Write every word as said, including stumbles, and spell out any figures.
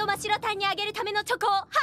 真白タンにあげるためのチョコを